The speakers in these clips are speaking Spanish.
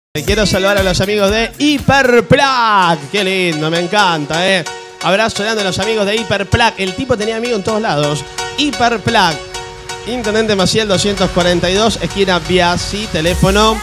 Quiero saludar a los amigos de Hiperplac. Qué lindo, me encanta, Abrazo grande a los amigos de Hiperplac. El tipo tenía amigos en todos lados. Hiperplac, Intendente Maciel 242, esquina Biasi, teléfono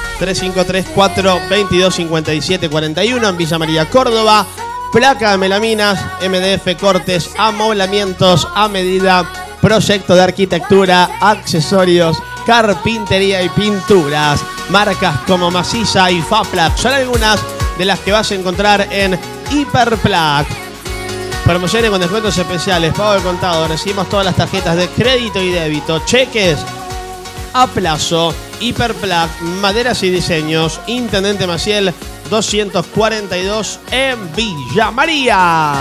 3534-225741 en Villa María, Córdoba. Placa de melaminas, MDF, cortes, amoblamientos a medida, proyecto de arquitectura, accesorios, carpintería y pinturas. Marcas como Maciza y Faplac son algunas de las que vas a encontrar en Hiperplac. Promociones con descuentos especiales, pago de contado, recibimos todas las tarjetas de crédito y débito, cheques a plazo. Hiperplac, maderas y diseños, Intendente Maciel 242 en Villa María.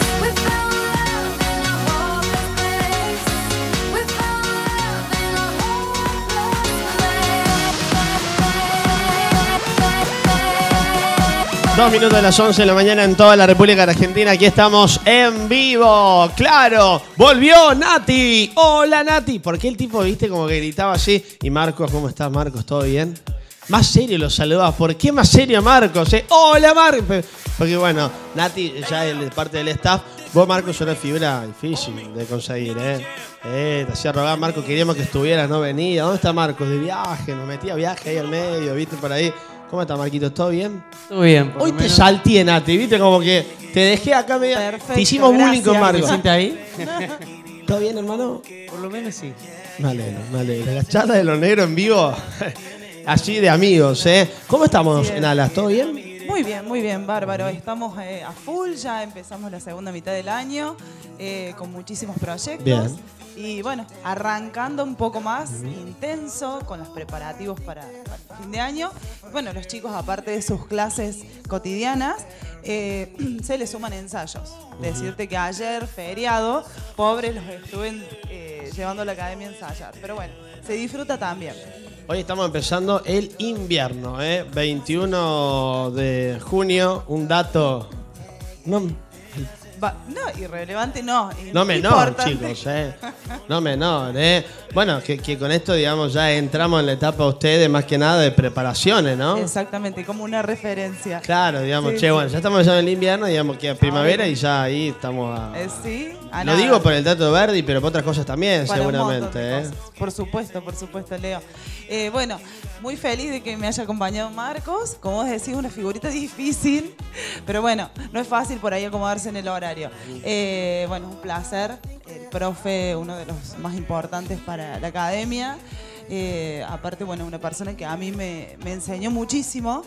Dos minutos de las 11 de la mañana en toda la República Argentina. Aquí estamos en vivo. ¡Claro! ¡Volvió Nati! ¡Hola, Nati! ¿Por qué el tipo, viste, como que gritaba así? Y Marcos, ¿cómo estás, Marcos? ¿Todo bien? Más serio lo saludaba. ¿Por qué más serio, Marcos? ¡Hola, Marcos! Porque, bueno, Nati, ya es parte del staff. Vos, Marcos, sos una figura difícil de conseguir, te hacía rogar, Marcos, queríamos que estuvieras, no venía. ¿Dónde está Marcos? De viaje, nos metía viaje ahí al medio, viste, por ahí. ¿Cómo está, Marquitos? ¿Todo bien? Todo bien. Hoy te salté, Nati, viste, como que te dejé acá medio. Perfecto, te hicimos bullying con Marcos. ¿Te sientes ahí? ¿Todo bien, hermano? Por lo menos sí. Me alegro, me alegro. La charla de los negros en vivo, así de amigos, ¿Cómo estamos, Nalas? ¿Todo bien? Muy bien, bárbaro. Estamos a full, ya empezamos la segunda mitad del año con muchísimos proyectos. Bien. Y bueno, arrancando un poco más intenso con los preparativos para el fin de año. Bueno, los chicos, aparte de sus clases cotidianas, se les suman ensayos. Decirte que ayer, feriado, pobres, los estuve llevando a la academia a ensayar. Pero bueno, se disfruta también. Hoy estamos empezando el invierno, 21 de junio, un dato... No, irrelevante no. No menor, importante. chicos, No menor, Bueno, que con esto, digamos, ya entramos en la etapa ustedes, más que nada, de preparaciones, ¿no? Exactamente, como una referencia. Claro, digamos, Sí, bueno, ya estamos empezando el invierno, digamos, que a primavera y ya ahí estamos a... Sí, a Lo nada. digo por el dato de Verdi, pero por otras cosas también, Para un montón seguramente, de cosas. Por supuesto, Leo. Bueno, muy feliz de que me haya acompañado Marcos. Como vos decís, una figurita difícil, pero bueno, no es fácil por ahí acomodarse en el horario. Bueno, un placer. El profe, uno de los más importantes para la academia. Aparte, bueno, una persona que a mí me enseñó muchísimo.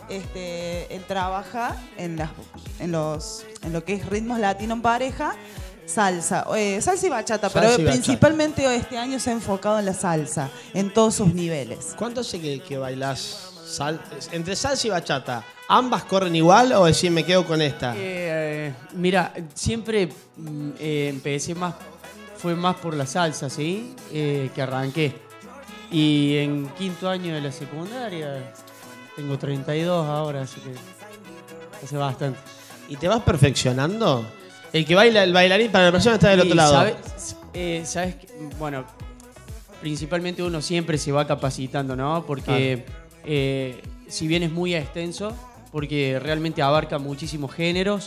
Él trabaja en lo que es ritmos latino en pareja, salsa y bachata, pero principalmente este año se ha enfocado en la salsa, en todos sus niveles. ¿Cuánto hace que bailás entre salsa y bachata? ¿Ambas corren igual o decir me quedo con esta? Mira, siempre empecé fue más por la salsa, ¿sí? Que arranqué. Y en quinto año de la secundaria, tengo 32 ahora, así que hace bastante. ¿Y te vas perfeccionando? El que baila, el bailarín, para la persona que está del otro lado. ¿Sabes? Bueno, principalmente uno siempre se va capacitando, ¿no? Porque si bien es muy extenso, porque realmente abarca muchísimos géneros,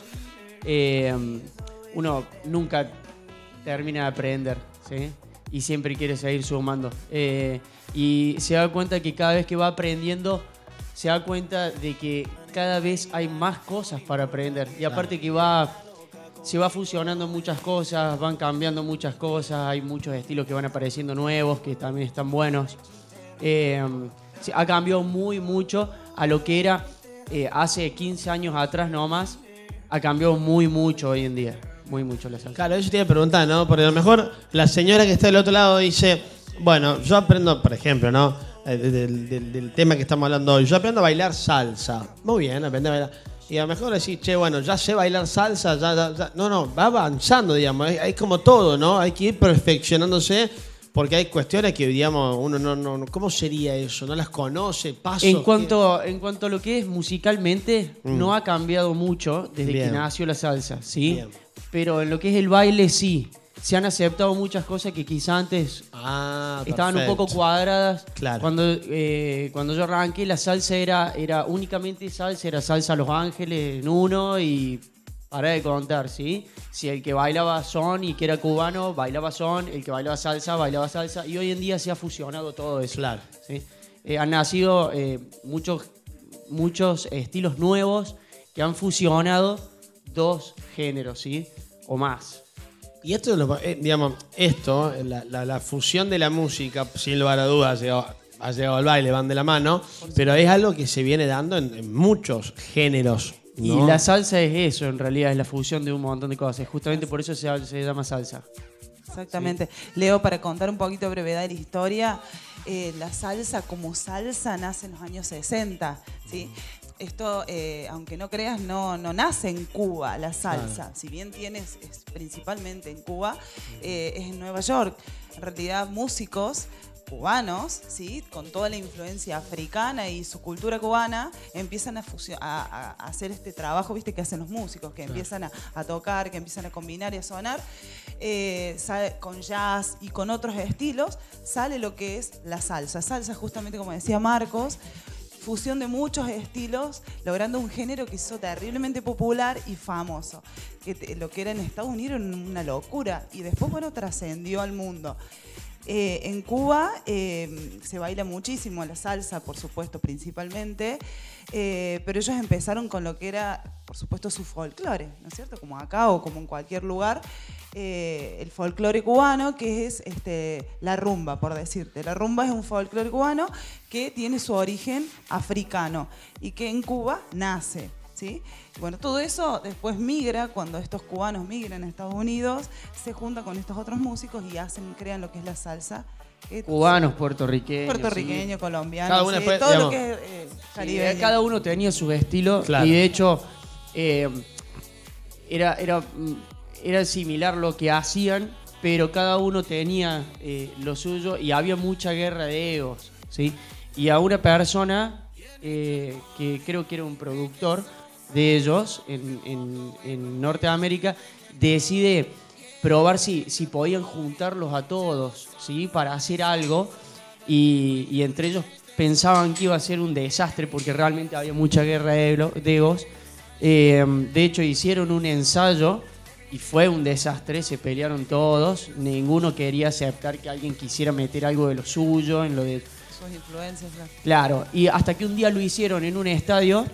uno nunca termina de aprender, ¿sí? Y siempre quiere seguir sumando. Y se da cuenta que cada vez que va aprendiendo, se da cuenta de que cada vez hay más cosas para aprender. Y aparte que se va fusionando muchas cosas, van cambiando muchas cosas, hay muchos estilos que van apareciendo nuevos, que también están buenos. Ha cambiado mucho a lo que era hace 15 años atrás nomás. Ha cambiado mucho hoy en día. Muy mucho la salsa. Claro, yo te iba a preguntar, ¿no? Porque a lo mejor la señora que está del otro lado dice, bueno, yo aprendo, por ejemplo, ¿no? Del tema que estamos hablando hoy. Yo aprendo a bailar salsa. Muy bien, aprende a bailar. Y a lo mejor decís, che, bueno, ya sé bailar salsa, ya. No, va avanzando, digamos. Hay como todo, ¿no? Hay que ir perfeccionándose porque hay cuestiones que, digamos, uno no ¿cómo sería eso? No las conoce, pasos. En cuanto a lo que es musicalmente, no ha cambiado mucho desde que nació la salsa, ¿sí? Bien. Pero en lo que es el baile, sí. se han aceptado muchas cosas que quizá antes estaban un poco cuadradas. Claro. Cuando yo arranqué, la salsa era únicamente salsa, era salsa a Los Ángeles en uno y para de contar, ¿sí? Si el que bailaba son y que era cubano, bailaba son, el que bailaba salsa, y hoy en día se ha fusionado todo eso. Claro. ¿Sí? Han nacido muchos estilos nuevos que han fusionado dos géneros, ¿sí? O más. Y esto, digamos, la fusión de la música, sin lugar a dudas, ha llegado al baile, van de la mano, pero es algo que se viene dando en muchos géneros, ¿no? Y la salsa es eso, en realidad, es la fusión de un montón de cosas. Justamente por eso se llama salsa. Exactamente. Sí. Leo, para contar un poquito de brevedad de la historia, la salsa como salsa nace en los años 60, ¿sí? Esto, aunque no creas, no nace en Cuba la salsa. Claro. Si bien es principalmente en Cuba, es en Nueva York. En realidad, músicos cubanos, ¿sí? Con toda la influencia africana y su cultura cubana, empiezan a hacer este trabajo, ¿viste? Que hacen los músicos, que empiezan a tocar, que empiezan a combinar y a sonar. Con jazz y con otros estilos, sale lo que es la salsa. Salsa, justamente como decía Marcos, fusión de muchos estilos, logrando un género que hizo terriblemente popular y famoso. Lo que era en Estados Unidos era una locura y después, bueno, trascendió al mundo. En Cuba se baila muchísimo la salsa, por supuesto, principalmente, pero ellos empezaron con lo que era, por supuesto, su folclore, ¿no es cierto? Como acá o como en cualquier lugar, el folclore cubano, que es la rumba, por decirte. La rumba es un folclore cubano que tiene su origen africano y que en Cuba nace, ¿sí? Bueno, todo eso después migra, cuando estos cubanos migran a Estados Unidos, se juntan con estos otros músicos y crean lo que es la salsa. Cubanos, puertorriqueños. Puertorriqueños, sí. colombianos, cada uno después, todo digamos, lo que es caribeño. Sí, cada uno tenía su estilo, claro. Y de hecho era similar lo que hacían, pero cada uno tenía lo suyo y había mucha guerra de egos, ¿sí? Y a una persona que creo que era un productor de ellos en Norteamérica decide probar si podían juntarlos a todos, ¿sí? Para hacer algo y entre ellos pensaban que iba a ser un desastre porque realmente había mucha guerra de egos. De hecho hicieron un ensayo y fue un desastre, se pelearon todos, ninguno quería aceptar que alguien quisiera meter algo de lo suyo en lo de sus influencias. Claro, y hasta que un día lo hicieron en un estadio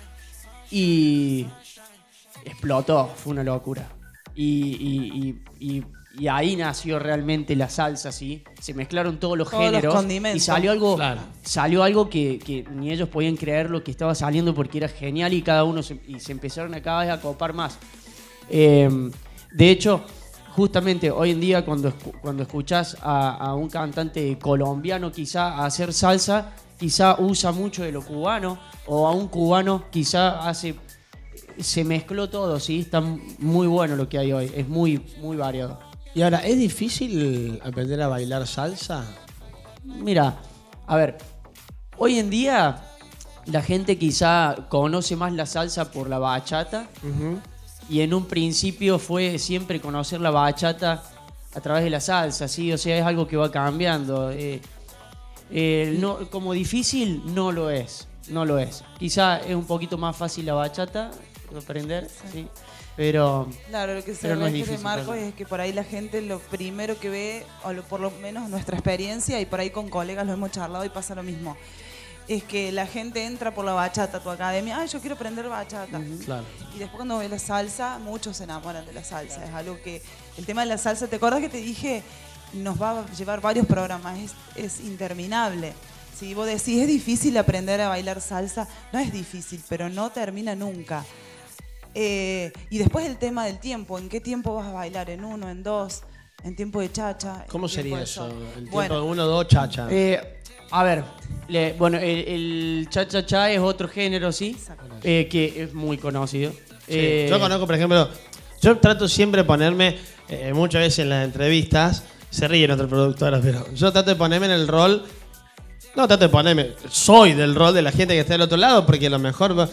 y explotó, fue una locura. Y ahí nació realmente la salsa, ¿sí? Se mezclaron todos los géneros y salió algo que ni ellos podían creer lo que estaba saliendo porque era genial y cada uno se empezaron a cada vez a copar más. De hecho, justamente hoy en día cuando escuchás a un cantante colombiano quizá hacer salsa, quizá usa mucho de lo cubano, o a un cubano quizá se mezcló todo, ¿sí? Está muy bueno lo que hay hoy, es muy, muy variado. Y ahora, ¿es difícil aprender a bailar salsa? Mira, a ver, hoy en día la gente quizá conoce más la salsa por la bachata. Y en un principio fue siempre conocer la bachata a través de la salsa, ¿sí? O sea, es algo que va cambiando. Como difícil, no lo es. Quizá es un poquito más fácil la bachata de aprender, ¿sí? Pero claro, lo que se refiere Marcos es que por ahí la gente lo primero que ve, o por lo menos nuestra experiencia, y por ahí con colegas lo hemos charlado y pasa lo mismo, es que la gente entra por la bachata a tu academia, yo quiero aprender bachata. Claro. Y después cuando ve la salsa, muchos se enamoran de la salsa. Es algo que, el tema de la salsa, ¿te acuerdas que te dije? Nos va a llevar varios programas, es interminable. Si vos decís, es difícil aprender a bailar salsa, no es difícil, pero no termina nunca. Y después el tema del tiempo, ¿en qué tiempo vas a bailar? ¿En 1, en 2, en tiempo de chacha? ¿Cómo sería eso? ¿El tiempo bueno, de 1 o 2 chacha? A ver, el cha-cha-cha es otro género, ¿sí? Que es muy conocido. Sí. Yo conozco, por ejemplo, yo trato siempre de ponerme, muchas veces en las entrevistas, se ríen otros productores, pero yo trato de ponerme en el rol, soy del rol de la gente que está del otro lado, porque a lo mejor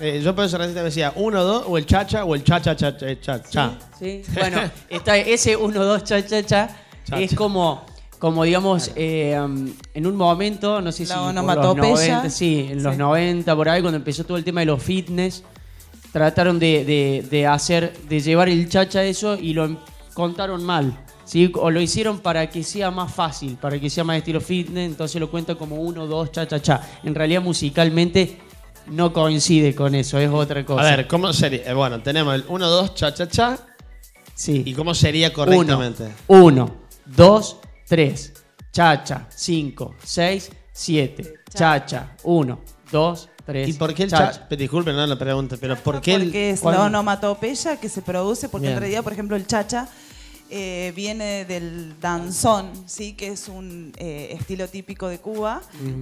Yo por eso recién me decía 1, 2 o el cha-cha o el cha-cha-cha-cha-cha. Sí. Bueno, está ese 1, 2, cha-cha-cha es como digamos, en un momento, no sé si La por los onomatopeya. 90, sí, en los 90, por ahí, cuando empezó todo el tema de los fitness, trataron de llevar el cha-cha a eso y lo contaron mal. ¿Sí? O lo hicieron para que sea más fácil, para que sea más estilo fitness, entonces lo cuenta como 1, 2, cha-cha-cha. En realidad, musicalmente, no coincide con eso, es otra cosa. A ver, ¿cómo sería? Bueno, tenemos el 1, 2, cha-cha-cha. sí. ¿Y cómo sería correctamente? 1, 2, 3, cha-cha, 5, 6, 7, cha-cha, 1, 2, 3. ¿Y por qué el cha-cha? cha-cha? Disculpen, no la pregunta, pero ¿por qué el...? Porque es ¿cuándo? la onomatopeya que se produce, porque Bien. en realidad, por ejemplo, el cha-cha viene del danzón, ¿sí? Que es un estilo típico de Cuba,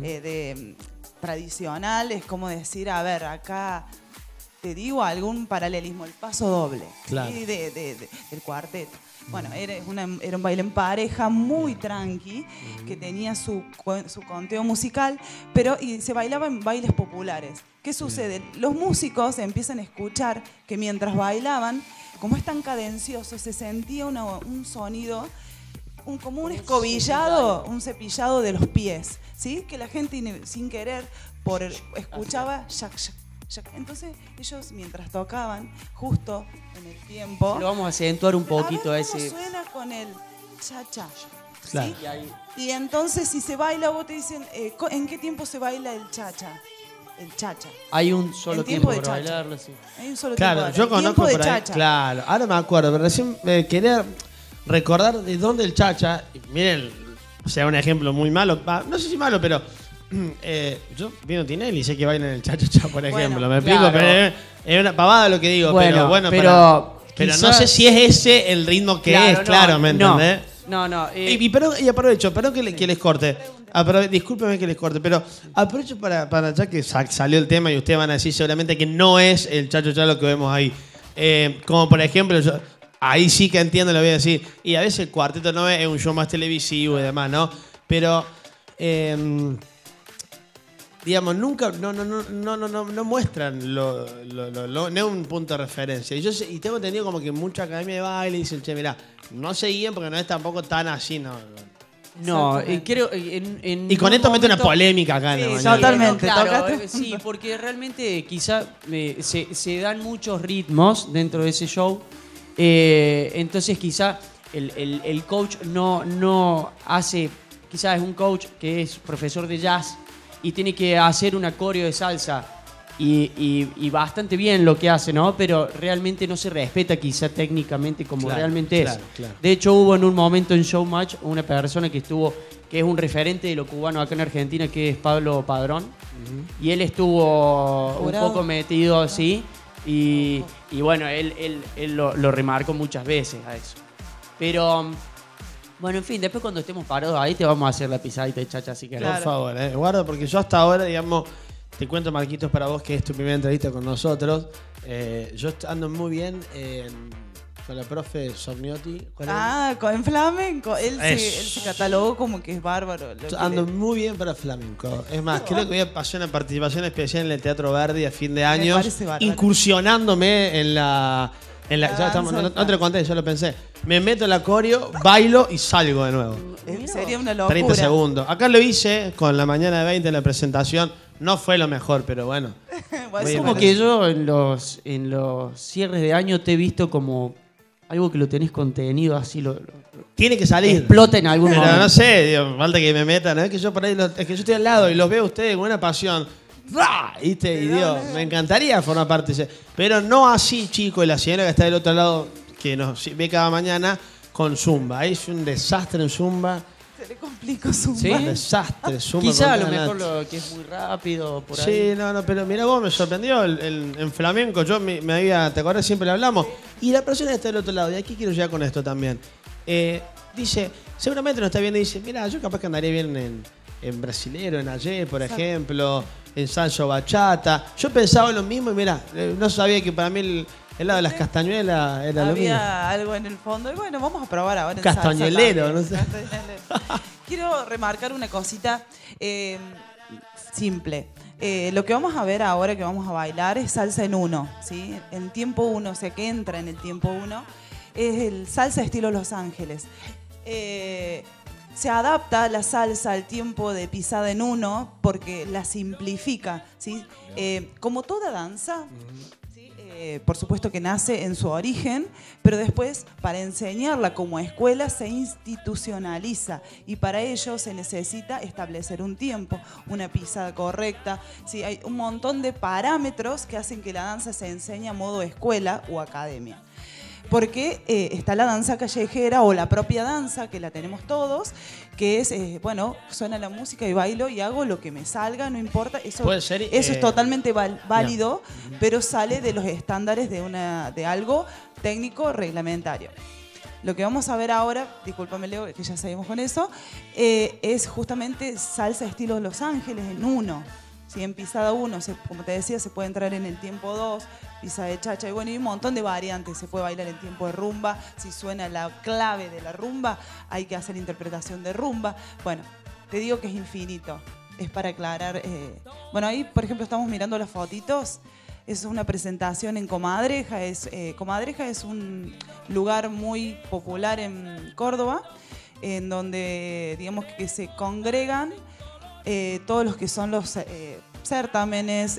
tradicional. Es como decir, a ver, acá te digo algún paralelismo, el paso doble, Claro. ¿sí? Del cuarteto. Bueno, era un baile en pareja muy tranqui, que tenía su conteo musical, y se bailaba en bailes populares. ¿Qué sucede? Los músicos empiezan a escuchar que mientras bailaban, como es tan cadencioso, se sentía un sonido, como un escobillado, un cepillado de los pies, ¿sí? Que la gente sin querer escuchaba shac, shac, shac. Entonces ellos mientras tocaban, justo en el tiempo, Lo vamos a acentuar un poquito a a ver cómo ese. suena con el cha-cha. ¿Sí? Claro. Y entonces si se baila, vos te dicen, ¿en qué tiempo se baila el cha-cha? El cha-cha. Hay un solo En tiempo tiempo de para cha-cha. bailarlo, sí. Hay un solo Claro, tiempo, yo el conozco tiempo de por ahí. cha-cha. Claro, ahora me acuerdo, pero recién quería recordar de dónde el cha-cha. Y miren, o sea, un ejemplo muy malo. No sé si malo, pero yo vino Tinelli y sé que bailan el cha-cha-cha, por ejemplo. ¿Me explico? claro. Pero es una pavada lo que digo. Bueno, pero no quizás- sé si es ese el ritmo que es, claro, ¿me entendés? No. Y aprovecho, perdón que les corte. Discúlpeme que les corte, pero aprovecho para ya que salió el tema y ustedes van a decir seguramente que no es el cha-cha-cha lo que vemos ahí. Como por ejemplo, ahí sí que entiendo, lo voy a decir. Y a veces el cuarteto no es un show más televisivo y demás, ¿no? Pero digamos, nunca, no muestran no es un punto de referencia. Y tengo entendido como que mucha academia de baile dicen, che, mirá, no se guíen porque no es tampoco tan así, ¿no? No, Exactamente. creo. Y con esto mete una polémica acá en la Sí, mañana. totalmente. Claro, tocaste. sí, porque realmente quizá se dan muchos ritmos dentro de ese show. Entonces quizá el coach no hace, quizás es un coach que es profesor de jazz y tiene que hacer un coreo de salsa y bastante bien lo que hace, ¿no? Pero realmente no se respeta quizá técnicamente como Claro, realmente claro, es. claro. De hecho hubo en un momento en Showmatch una persona que es un referente de lo cubano acá en Argentina, que es Pablo Padrón. Y él estuvo Jurado. un poco metido así. Y bueno, él lo remarcó muchas veces a eso. Pero, bueno, en fin, después cuando estemos parados ahí te vamos a hacer la pisadita de chacha, así que Claro. Por favor, guarda, porque yo hasta ahora, digamos, te cuento, Marquitos, para vos que es tu primera entrevista con nosotros. Yo ando muy bien con la profe Sorniotti. En flamenco. Él Eso. se catalogó como que es bárbaro. Yo ando muy bien para flamenco. Es más, creo que voy a pasar una participación especial en el Teatro Verdi a fin de año, parece bárbaro. incursionándome en la... ya estamos, no te lo conté, yo lo pensé. Me meto en la coreo, bailo y salgo de nuevo. Sería una locura. 30 segundos. Acá lo hice con la mañana de 20 en la presentación. No fue lo mejor, pero bueno. Bueno, Oye, es como me que yo en los cierres de año te he visto como algo que lo tenés contenido así, Tiene que salir. explota en algún Pero momento. no sé, digo, falta que me metan. Es que yo por ahí, es que yo estoy al lado y los veo a ustedes con una pasión. ¡Ra! ¿Viste? Y digo, me encantaría formar parte de ese. Pero no así, chico, y la señora que está del otro lado, que nos ve cada mañana con Zumba. Es un desastre en Zumba. se le complicó su ¿Sí? Un desastre, Zumba. Quizá a por lo todas mejor las- lo que es muy rápido por Sí, ahí. no, pero mira vos, me sorprendió en flamenco. Yo me había, ¿te acordás? Siempre le hablamos. Y la persona que está del otro lado, y aquí quiero llegar con esto también. Dice, seguramente no está bien, y dice, mira, yo capaz que andaría bien en brasilero, en ayer, por ejemplo, en salsa o bachata. Yo pensaba lo mismo y mira, no sabía que para mí el lado de las castañuelas era lo mismo. Había algo en el fondo. Y bueno, vamos a probar ahora. en Castañuelero, salsa no sé. también. Castañuelero. Quiero remarcar una cosita simple. Lo que vamos a ver ahora que vamos a bailar es salsa en uno, ¿sí? En tiempo uno, o sea que entra en el tiempo uno, es el salsa estilo Los Ángeles. Se adapta la salsa al tiempo de pisada en uno porque la simplifica, ¿sí? Como toda danza, ¿sí? Por supuesto que nace en su origen, pero después para enseñarla como escuela se institucionaliza y para ello se necesita establecer un tiempo, una pisada correcta, ¿sí? Hay un montón de parámetros que hacen que la danza se enseñe a modo escuela o academia. Porque está la danza callejera o la propia danza, que la tenemos todos, que es, bueno, suena la música y bailo y hago lo que me salga, no importa. Eso, puede ser, eso es totalmente válido, pero sale de los estándares de algo técnico reglamentario. Lo que vamos a ver ahora, discúlpame Leo, que ya seguimos con eso, es justamente salsa estilo Los Ángeles en uno. ¿Sí? En pisada 1, como te decía, se puede entrar en el tiempo 2, pisada de chacha, y bueno, hay un montón de variantes. Se puede bailar en tiempo de rumba, si suena la clave de la rumba, hay que hacer interpretación de rumba. Bueno, te digo que es infinito, es para aclarar. Bueno, ahí, por ejemplo, estamos mirando las fotitos, es una presentación en Comadreja. Comadreja es un lugar muy popular en Córdoba, en donde, digamos, que se congregan todos los que son los certámenes,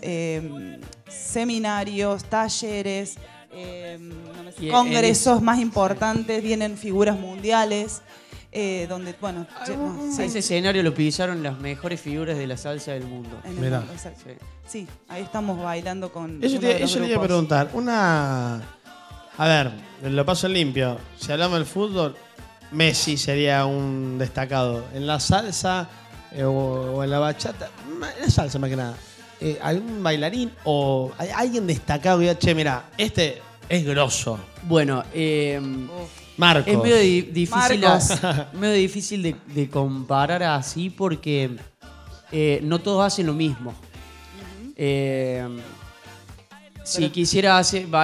seminarios, talleres, congresos más importantes, vienen figuras mundiales, donde, bueno... Sí. Ese escenario lo pisaron las mejores figuras de la salsa del mundo. Mundo, sí, ahí estamos bailando con Eso le iba a preguntar. A ver, lo paso en limpio. Si hablamos del fútbol, Messi sería un destacado. En la salsa... o en la bachata, en la salsa más que nada, algún bailarín o hay alguien destacado que diga, che, mira, este es grosso. Bueno, Marcos. es medio difícil de comparar así porque no todos hacen lo mismo. Si quisiera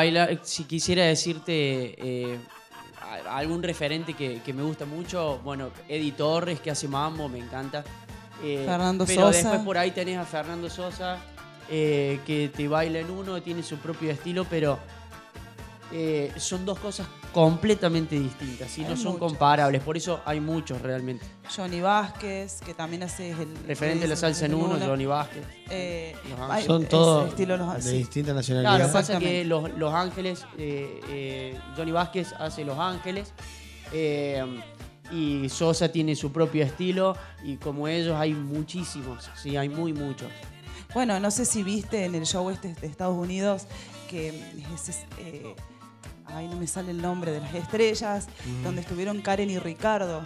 decirte algún referente que me gusta mucho, bueno, Eddie Torres, que hace mambo, me encanta. Fernando pero Sosa. Después por ahí tenés a Fernando Sosa, que te baila en uno, tiene su propio estilo, pero son dos cosas completamente distintas y no son comparables. Por eso hay muchos realmente. Johnny Vázquez, que también hace el referente de la salsa en uno, Johnny Vázquez. Son todos de distintas nacionalidades. Claro, pasa que Los Ángeles, Johnny Vázquez hace Los Ángeles, y Sosa tiene su propio estilo, y como ellos hay muchísimos, sí, hay muchos. Bueno, no sé si viste en el show de Estados Unidos que no me sale el nombre de las estrellas, donde estuvieron Karen y Ricardo,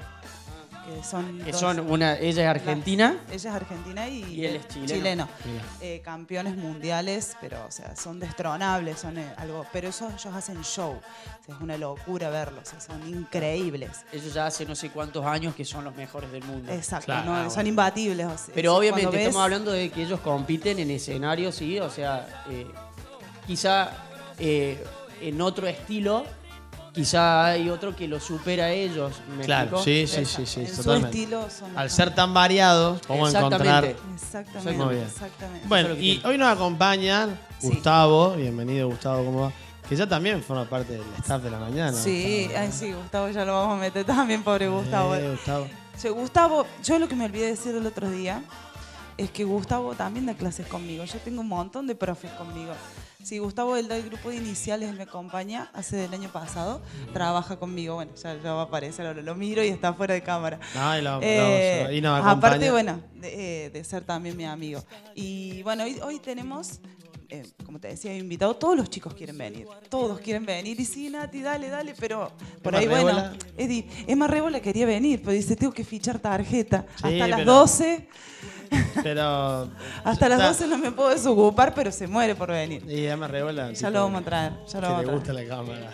ella es argentina. Ella es argentina y él es chileno. Campeones mundiales, pero o sea, son destronables, son algo, pero ellos hacen show, o sea, es una locura verlos, o sea, son increíbles. Ellos ya hace no sé cuántos años que son los mejores del mundo. Exacto, claro, son imbatibles. O sea, pero obviamente estamos hablando de que ellos compiten en escenarios, sí, o sea, quizá en otro estilo. Quizá hay otro que lo supera a ellos. Claro, sí, en totalmente. Su estilo al ser tan variados, podemos encontrar... Exactamente. Muy bien. Bueno, y hoy nos acompañan Gustavo. Bienvenido, Gustavo, ¿cómo va? Que ya también forma parte del staff de la mañana. Sí, sí, Gustavo ya lo vamos a meter también, pobre Gustavo. Gustavo. Gustavo, yo lo que me olvidé decir el otro día es que Gustavo también da clases conmigo. Yo tengo un montón de profes conmigo. Sí, Gustavo, el del grupo de iniciales, me acompaña hace del año pasado, trabaja conmigo. Bueno, ya va a aparecer, ahora lo miro y está fuera de cámara. Y nos acompaña. Aparte, bueno, de ser también mi amigo. Y bueno, hoy tenemos, como te decía, invitado, todos los chicos quieren venir. Todos quieren venir. Y sí, Nati, dale, pero por ahí, bueno, Emma Rébola quería venir, pero dice, tengo que fichar tarjeta. Sí, hasta las 12... Pero hasta las 12 no me puedo desocupar, pero se muere por venir. Y Emma Rébola. Ya lo vamos a traer. Que le gusta la cámara.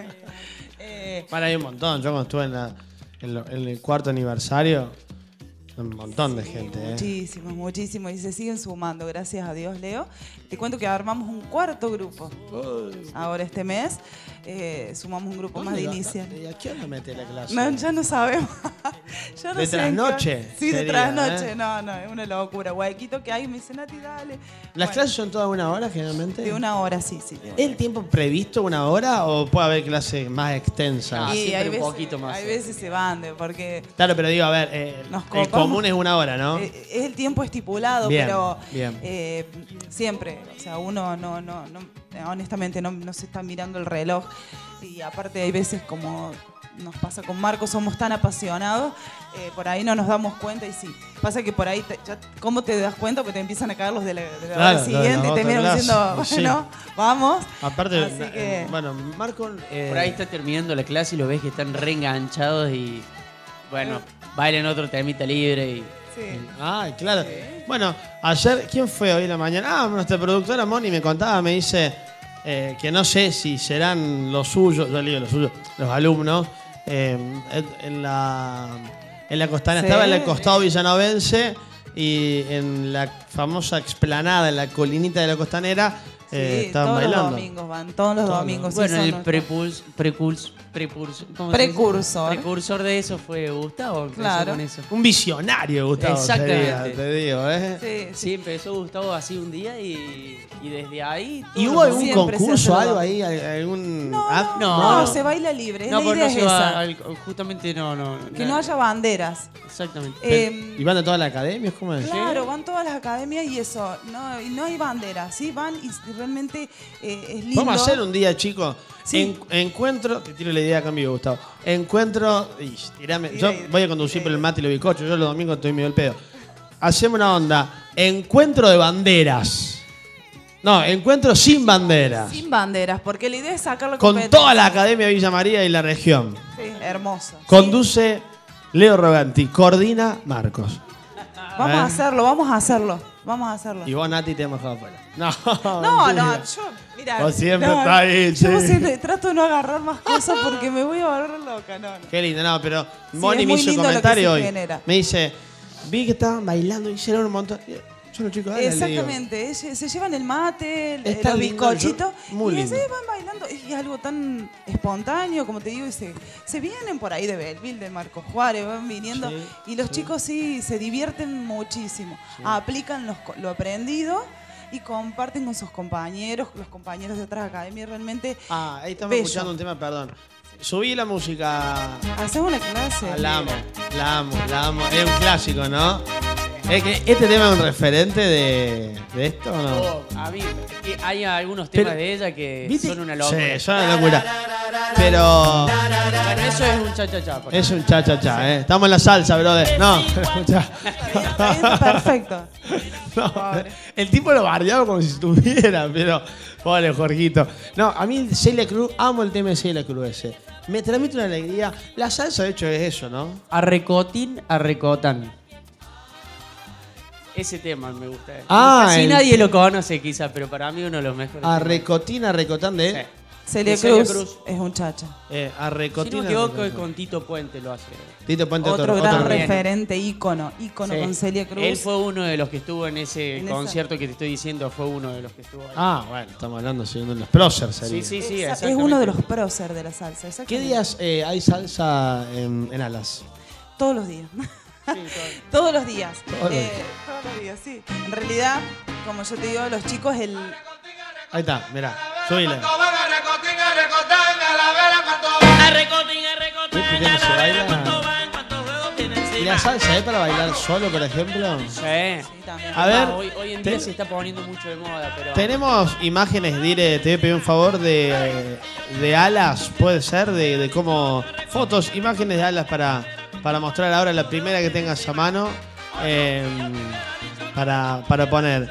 Bueno, hay un montón. Yo cuando estuve en el 4º aniversario, Un montón de gente, Muchísimos, muchísimos. Y se siguen sumando, gracias a Dios, Leo. Te cuento que armamos un cuarto grupo. Ahora este mes sumamos un grupo más de inicial. ¿Y a qué hora mete la clase? No, ya no sabemos. Ya no ¿De sé trasnoche? Sí, de Sería, trasnoche. No, es una locura. Huequito que hay, me dice, Nati, dale. ¿Las Bueno, clases son todas una hora generalmente? de una hora, sí. De una ¿Es el tiempo previsto una hora o puede haber clases más extensas? Ah, Y siempre hay un veces, poquito más, hay sí. veces se van, porque Claro, pero digo, a ver, Nos el copamos. común es una hora, ¿no? es el tiempo estipulado, Bien, pero bien. siempre, o sea, uno honestamente no se está mirando el reloj. Y aparte hay veces como nos pasa con Marcos, somos tan apasionados, por ahí no nos damos cuenta y sí. Pasa que por ahí, ¿cómo te das cuenta? Porque te empiezan a caer los de la Claro, hora siguiente la y te otra miran clase, diciendo, sí. bueno, vamos. Aparte, Así que- bueno, Marco... Por ahí está terminando la clase y lo ves que están reenganchados y, bueno, bailan otro temita libre y... Sí. Ay, claro. Bueno, ayer, ¿quién fue hoy en la mañana? Nuestra productora Moni me contaba, me dice que no sé si serán los suyos, yo le digo los suyos, los alumnos, en la Costanera. Sí. Estaba en el costado villanovense y en la famosa explanada, en la colinita de la Costanera, Sí, estaban todos bailando. los domingos van, todos los domingos. sí, Bueno, son el nuestros- ¿cómo se dice? Precursor. Precursor de eso fue Gustavo. Empezó Claro. con eso. Un visionario, Gustavo. Exactamente. sería, te digo, ¿eh? Sí, Sí, empezó Gustavo así un día y desde ahí... ¿Y todos hubo los algún Siempre se concurso, hace algo lo- ahí? ¿Algún No, act? no, se baila libre. No, la porque idea no es se va esa. justamente no. Que no haya banderas. Exactamente. ¿Y van de toda la academia? ¿Cómo es? Claro, van todas las academias y eso. Y no hay banderas, ¿sí? Van y realmente es lindo. Vamos a hacer un día, chicos. Sí. Encuentro, te tiro la idea a cambio, Gustavo. Encuentro, tirame, yo voy a conducir por el mate y los bizcochos, yo los domingos estoy medio el pedo. Hacemos una onda, encuentro de banderas. No, encuentro sin banderas. Sin banderas, porque la idea es sacarlo Con toda la Academia Villa María y la región. Sí, hermoso. Conduce Leo Roganti, coordina Marcos. Vamos a hacerlo, vamos a hacerlo. Y vos, Nati, te hemos dejado afuera. No, No, mentira. yo, mira. Vos siempre no, estás ahí, Yo sí. siempre trato de no agarrar más cosas porque me voy a volver loca, no. Qué lindo, no, pero Sí, Moni es me muy hizo un lindo lo que comentario se hoy. genera. Me dice, vi que estaban bailando y hicieron un montón. Yo los chicos, dale, le digo. Exactamente, se llevan el mate, Está los lindo, bizcochitos muy y lindo. se van bailando. Es algo tan espontáneo, como te digo, y se vienen por ahí de Belleville, de Marcos Juárez, van viniendo Sí, y los sí. chicos sí se divierten muchísimo. Aplican lo aprendido y comparten con sus compañeros, los compañeros de otras academias, realmente Ah, ahí estamos bello. escuchando un tema, perdón. Subí la música. Hacemos una clase. Ah, la amo. Es un clásico, ¿no? Es que este tema es un referente de esto, ¿o no? Oh, a mí, es que hay algunos temas Pero, de ella que ¿viste? son una locura. Sí, son una locura. Pero Bueno, eso es un cha-cha-cha. por es un cha-cha-cha, ¿eh? Estamos en la salsa, brother. No, escuchá. Está perfecto. No, el tipo lo bardeaba como si estuviera, pero pobre Jorgito. No, a mí Celia Cruz, amo el tema de Celia Cruz ese. Me transmite una alegría. La salsa, de hecho, es eso, ¿no? Arrecotín, arrecotán. Ese tema me gusta. Ah, Casi el- nadie lo conoce quizá, pero para mí uno de los mejores. Arrecotina, arrecotán de él. Sí. Celia De Celia Cruz, Cruz. es un chacha. Si no Arrecotina. me equivoco, arrecotán. con Tito Puente lo hace. Tito Puente, Otro gran otro referente, ícono Sí. con Celia Cruz. Él fue uno de los que estuvo en ese En esa- concierto que te estoy diciendo, fue uno de los que estuvo ahí. Ah, bueno, estamos hablando de los próceres. sí, sí, sí. es exactamente. uno de los prócer de la salsa. ¿Qué exactamente. días hay salsa en Alas? Todos los días. Sí, Todos los días. Todos los días. Todos los días, sí. En realidad, como yo te digo, los chicos, Ahí está, mirá, subile. ¿Este tema se baila? ¿Y la salsa es para bailar solo, por ejemplo? Sí. Sí, también. A ver, Hoy en día se está poniendo mucho de moda, pero... tenemos imágenes, Dire, te voy a pedir un favor de Alas, puede ser, de cómo... Fotos, imágenes de Alas para mostrar ahora la primera que tengas a mano para poner.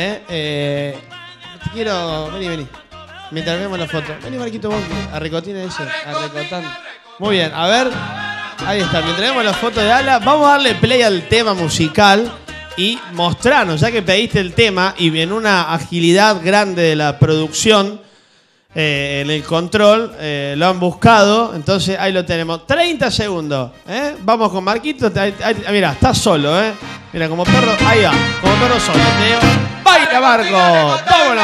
Te quiero... Vení. Mientras vemos la foto. Vení, Marquito, vos, arrecotina ese, arrecotán. Muy bien, a ver... Ahí está, mientras vemos la foto de Ala, vamos a darle play al tema musical y mostrarnos, ya que pediste el tema y en una agilidad grande de la producción, en el control, lo han buscado, entonces ahí lo tenemos. 30 segundos, ¿eh? Vamos con Marquito, mira, está solo, mira, como perro, ahí va, como perro solo. ¡Baila, Marco! ¡Vámonos!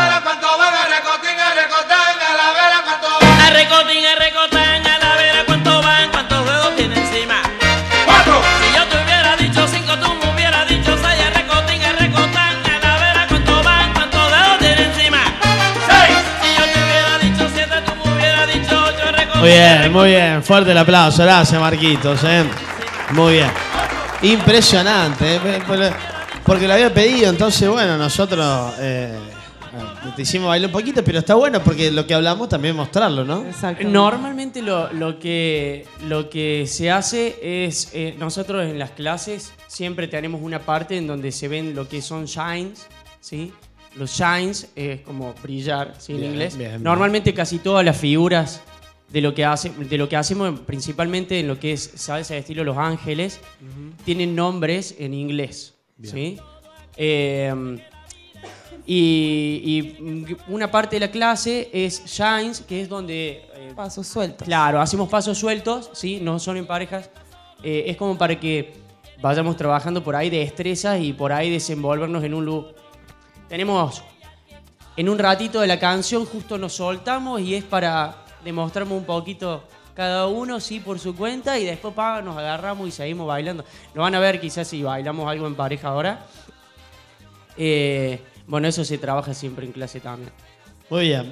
Muy bien. Fuerte el aplauso. Gracias, Marquitos. Muy bien. Impresionante. Porque lo había pedido, entonces, bueno, nosotros te hicimos bailar un poquito, pero está bueno porque lo que hablamos también mostrarlo, ¿no? Normalmente lo que se hace es, nosotros en las clases siempre tenemos una parte en donde se ven lo que son shines, ¿sí? Los shines es como brillar, ¿sí? En inglés. Bien. Normalmente casi todas las figuras de lo que hacemos principalmente en lo que es salsa de estilo Los Ángeles, tienen nombres en inglés, ¿sí? Y una parte de la clase es shines, que es donde pasos sueltos. Claro, hacemos pasos sueltos, ¿sí? No son en parejas. Es como para que vayamos trabajando por ahí de destrezas y por ahí desenvolvernos en un loop. Tenemos en un ratito de la canción, justo nos soltamos y es para demostrarnos un poquito cada uno, sí, por su cuenta, y después nos agarramos y seguimos bailando. Lo van a ver quizás si bailamos algo en pareja ahora. Bueno, eso se trabaja siempre en clase también. Muy bien,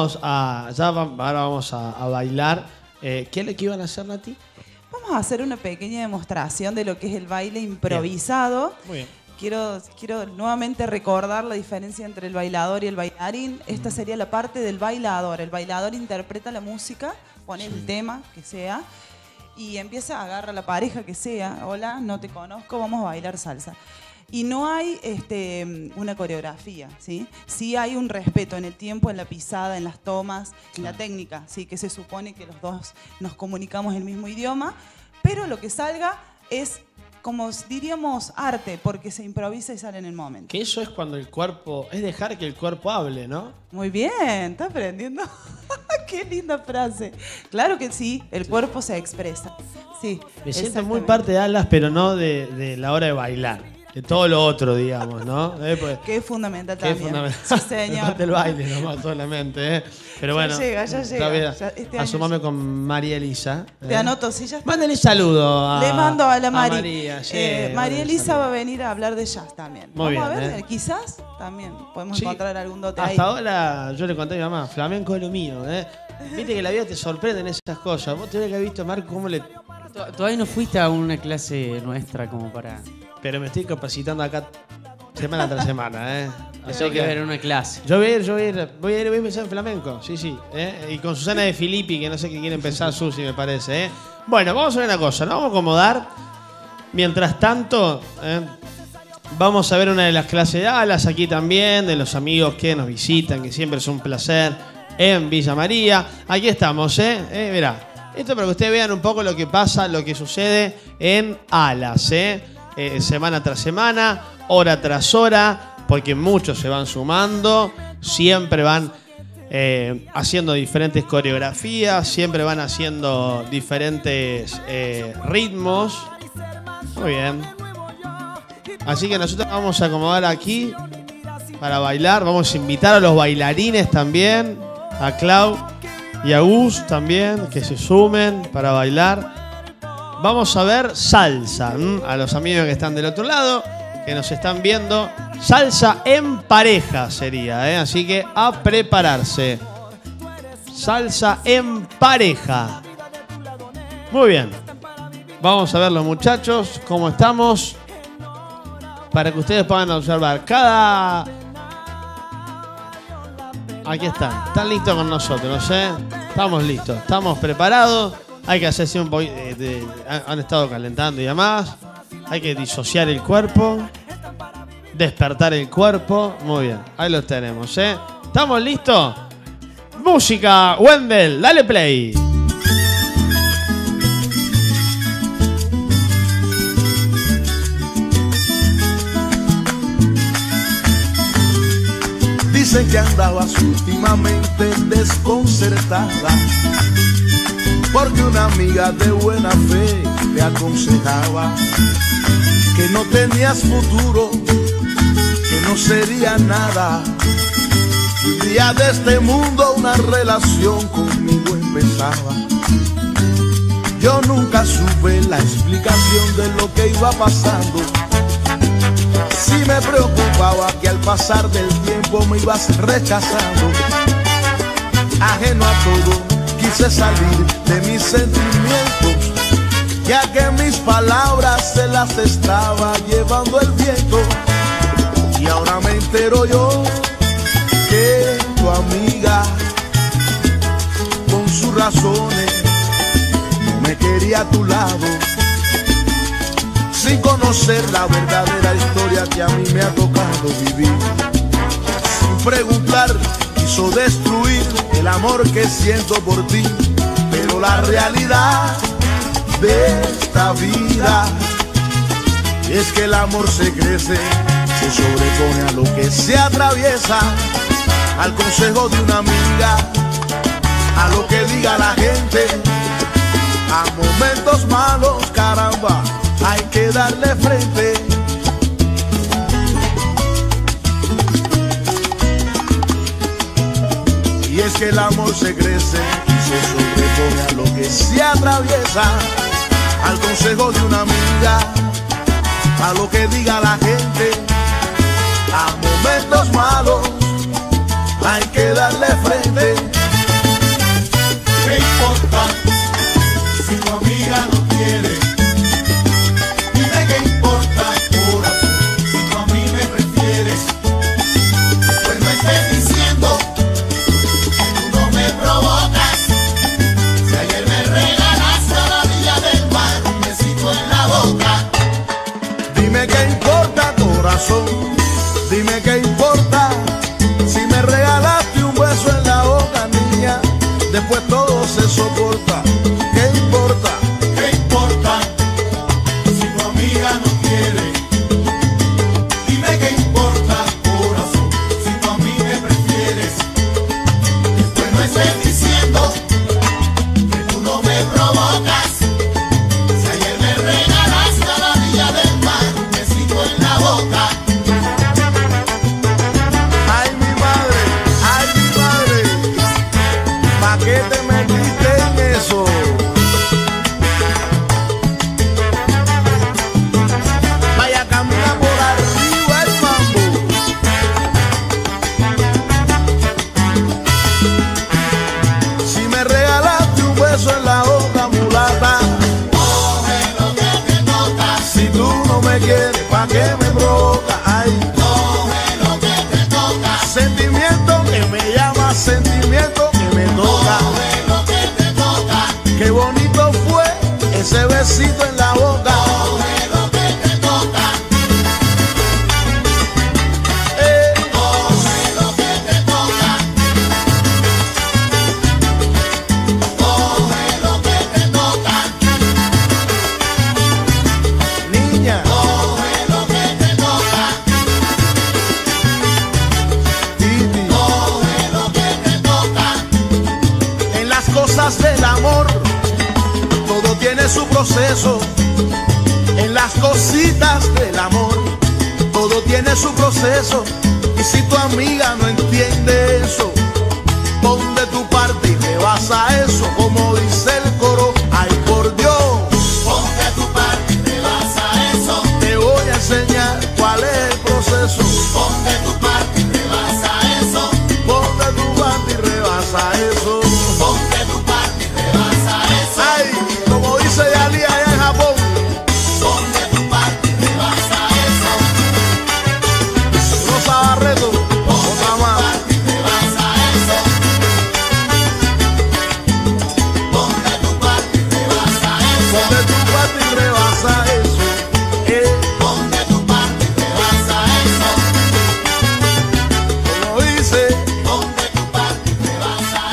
ahora vamos a bailar. ¿Qué es lo que iban a hacer, Nati? Vamos a hacer una pequeña demostración de lo que es el baile improvisado. Bien. Muy bien. Quiero nuevamente recordar la diferencia entre el bailador y el bailarín. Esta sería la parte del bailador. El bailador interpreta la música, pone el tema que sea y empieza a agarrar a la pareja que sea. Hola, no te conozco, vamos a bailar salsa. Y no hay una coreografía, ¿sí? Sí hay un respeto en el tiempo, en la pisada, en las tomas, en la técnica, ¿sí? Que se supone que los dos nos comunicamos el mismo idioma, pero lo que salga es, como diríamos, arte, porque se improvisa y sale en el momento. Que eso es cuando el cuerpo, es dejar que el cuerpo hable, ¿no? Muy bien, ¿estás aprendiendo? Qué linda frase. Claro que sí, el cuerpo se expresa. Sí, me siento muy parte de Alas, pero no de la hora de bailar. De todo lo otro, digamos, ¿no? Pues, que es fundamental también. Que es fundamental. Sí, señor. Parte del baile nomás solamente, Pero bueno. Ya llega. Asumame con María Elisa. Te anoto, sí, ya está. Mándale saludo Le mando a la Mari. María. María Elisa va a venir a hablar de jazz también. Muy Vamos bien, a ver, quizás también podemos sí, encontrar algún dote ahí. Hasta ahora yo le conté a mi mamá, flamenco es lo mío, Viste que la vida te sorprende en esas cosas. Vos tenés que haber visto, Marco, cómo le... Todavía no fuiste a una clase nuestra como para... Pero me estoy capacitando acá semana tras semana, Así que ver una clase. Voy a empezar en flamenco, sí. Y con Susana de Filippi, que no sé qué quiere empezar, Susi, me parece, Bueno, vamos a ver una cosa, nos vamos a acomodar. Mientras tanto, vamos a ver una de las clases de Alas aquí también, de los amigos que nos visitan, que siempre es un placer, en Villa María. Aquí estamos, mirá. Esto para que ustedes vean un poco lo que pasa, lo que sucede en Alas, semana tras semana, hora tras hora, porque muchos se van sumando, siempre van haciendo diferentes coreografías, siempre van haciendo diferentes ritmos. Muy bien. Así que nosotros vamos a acomodar aquí para bailar, vamos a invitar a los bailarines también, a Clau y a Gus también, que se sumen para bailar. Vamos a ver salsa, a los amigos que están del otro lado, que nos están viendo. Salsa en pareja sería, así que a prepararse. Salsa en pareja. Muy bien. Vamos a ver los muchachos, cómo estamos, para que ustedes puedan observar cada... Aquí están listos con nosotros, Estamos listos, estamos preparados. Hay que hacerse un poquito, han estado calentando y demás. Hay que disociar el cuerpo, despertar el cuerpo. Muy bien, ahí los tenemos, ¿Estamos listos? Música, Wendell, dale play. Dicen que andabas últimamente desconcertada, porque una amiga de buena fe te aconsejaba que no tenías futuro, que no sería nada. Un día de este mundo una relación conmigo empezaba. Yo nunca supe la explicación de lo que iba pasando. Sí me preocupaba que al pasar del tiempo me ibas rechazando. Ajeno a todo, quise salir de mis sentimientos, ya que mis palabras se las estaba llevando el viento. Y ahora me entero yo que tu amiga, con sus razones, no me quería a tu lado, sin conocer la verdadera historia que a mí me ha tocado vivir. Sin preguntar, quiso destruir el amor que siento por ti, pero la realidad de esta vida es que el amor se crece, se sobrepone a lo que se atraviesa, al consejo de una amiga, a lo que diga la gente, a momentos malos, caramba, hay que darle frente. Y es que el amor se crece y se sobrepone a lo que se atraviesa, al consejo de una amiga, a lo que diga la gente, a momentos malos hay que darle frente. ¿Qué importa si tu amiga no quiere? Dime qué importa, corazón, si tú a mí me prefieres. Pues no estés diciendo que tú no me provocas. Si ayer me regalaste a la orilla del mar un besito en la boca. Dime qué importa, corazón, dime qué importa si me regalaste un beso en la boca, niña. Después todo se soporta. ¿Qué importa? ¿Qué importa si tu amiga no quiere? Dime qué importa, corazón, si tú a mí me prefieres. Después no estés diciendo que tú no me provocas. Si ayer me regalaste a la orilla del mar un besito en la boca. Ay, mi madre, ¿pa' qué te metiste en eso? Vaya, camina por arriba el mambo. Si me regalaste un beso en la boca, mulata, Coge lo que te toca, si tú no me quieres, ¿pa' qué me provoca? Ay, coge lo que te toca, sentimiento que me llama, sentimiento que me toca. coge lo que te toca, Qué bonito fue ese besito en la boca. coge lo que te toca, coge lo que te toca, coge lo que te toca, Niña, coge lo que te toca, Titi, coge lo que te toca. en las cosas del amor todo tiene su proceso. En las cositas del amor todo tiene su proceso. Y si tu amiga no entiende eso, pon de tu parte y te vas a eso. Como dice el coro, ay por Dios, Ponte a tu parte y te vas a eso. te voy a enseñar cuál es el proceso. Ponte a tu parte y te vas a eso. Pon de tu parte y rebasa eso. Ponte a tu parte y te vas a eso. Ay, como dice Yali allá en Japón, Ponte a tu parte y te vas a eso. Rosa Barreto, otra más. Parte y te vas a eso. Ponte a tu parte y te vas a eso. Pon de tu parte y rebasa eso. Ponte a tu parte y te vas a eso. Como dice, Ponte a tu parte y te vas a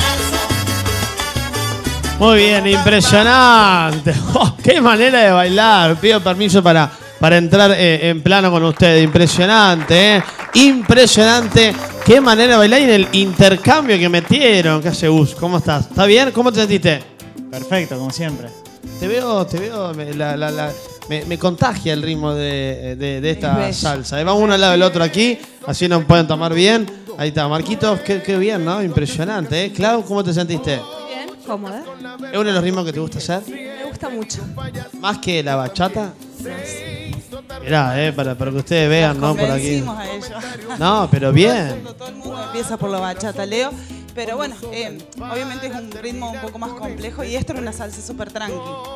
eso. Muy bien, impresionante. Oh, qué manera de bailar. Pido permiso para entrar en plano con ustedes. Impresionante, ¿eh? Impresionante. Qué manera de bailar y en el intercambio que metieron. ¿Qué hace Gus? ¿Cómo estás? ¿Está bien? ¿Cómo te sentiste? Perfecto, como siempre. Te veo, me contagia el ritmo de esta salsa. Vamos uno al lado del otro aquí, así nos pueden tomar bien. Ahí está, Marquitos, qué bien, ¿no? Impresionante, ¿eh? Clau, ¿cómo te sentiste? Bien, cómoda. ¿Es uno de los ritmos que te gusta hacer? Me gusta mucho. ¿Más que la bachata? Mirá, para que ustedes vean, ¿no? Por aquí. Convencimos a ellos. No, pero bien. Todo el mundo empieza por la bachata, Leo. Pero bueno, obviamente es un ritmo un poco más complejo y esto es una salsa súper tranqui.